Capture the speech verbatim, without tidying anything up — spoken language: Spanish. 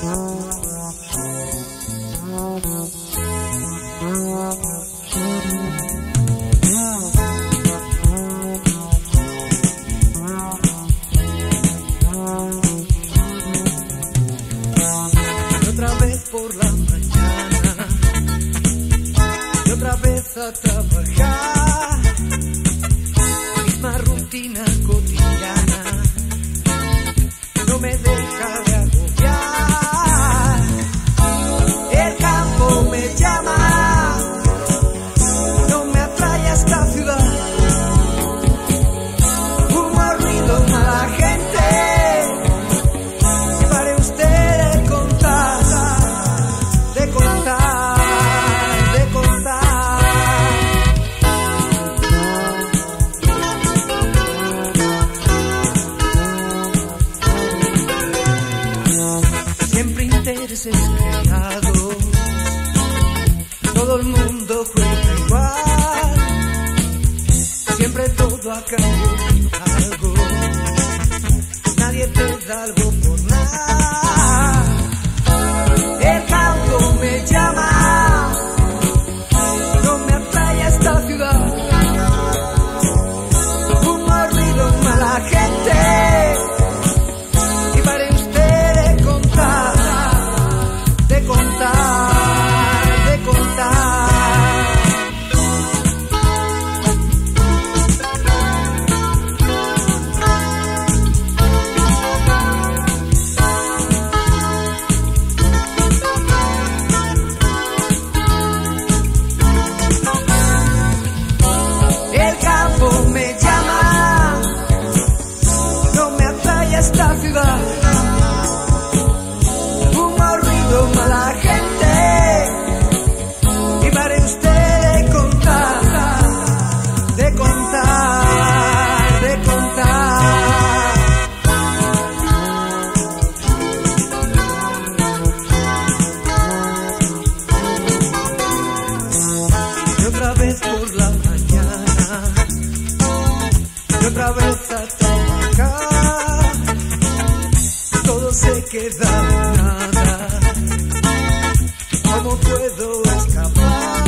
Otra vez por la mañana y otra vez a trabajar, misma rutina cotidiana no me deja de agobiar. El campo me llama, no me atrae a esta ciudad. Humo, ruido, mala gente. Intereses creados, todo el mundo juega igual, siempre todo a cambio de algo, nadie te da algo por nada. El campo me llama, no me atrae a esta ciudad. Humo, ruido, mala gente. Esta ciudad, humo, ruido, mala gente, y para usted de contar, de contar, de contar. Y otra vez por la mañana, y otra vez a trabajar. Todo se queda en nada. ¿Cómo puedo escapar?